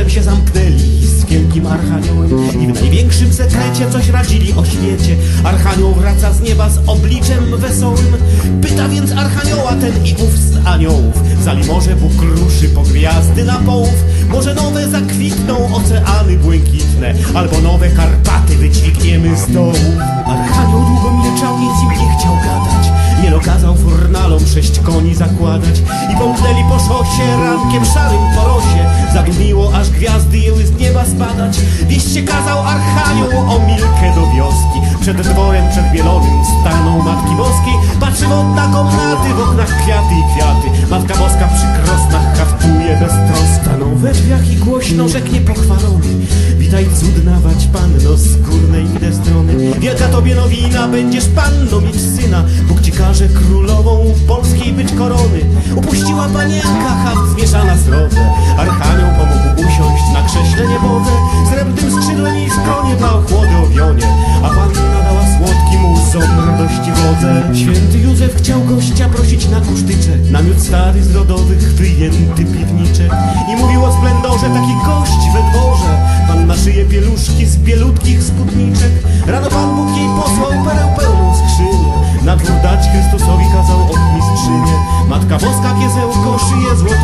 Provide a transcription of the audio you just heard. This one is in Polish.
się zamknęli z wielkim archaniołem i w największym sekrecie coś radzili o świecie. Archanioł wraca z nieba z obliczem wesołym. Pyta więc archanioła ten i ów z aniołów: zali może Bóg ruszy po gwiazdy na połów? Może nowe zakwitną oceany błękitne, albo nowe Karpaty wydźwigniemy z dołu. Archanioł długo milczał, nic im nie chciał gadać. Jeno kazał furnalom 6 koni zakładać i pomknęli po szosie rankiem szarym po rosie. Zadumiło, aż gwiazdy jęły z nieba spadać. Wieść się kazał archanioł o Milkę do wioski. Przed dworem przedbielonym stanął Matki Boskiej. Patrzy w okna komnaty, w oknach kwiaty i kwiaty. Matka Boska przy krosnach haftuje beztrosko. Stanął we drzwiach i głośno rzeknie pochwalony: witaj cudnawać panno z górnej idę strony. Wielka tobie nowina, będziesz panną mieć syna. Bóg ci każe królową polskiej być korony. Upuściła panienka haft zmieszana z rodze. Archanioł pomógł usiąść na krześle niebodze. Srebrnym skrzydłem jej skronie dla ochłody owionie, a panna dała słodki mu ząb radości wodze. Święty Józef chciał gościa prosić na kusztyczek, namiot stary z rodowych wyjęty piwniczek. I mówił o splendorze taki gość we dworze. Panna szyje pieluszki z bielutkich spódniczek. Rano Pan Bóg jej posłał pereł pełną skrzynię. Na dwór dać Chrystusowi kazał ochmistrzynię. Matka Boska kiesełko szyje złote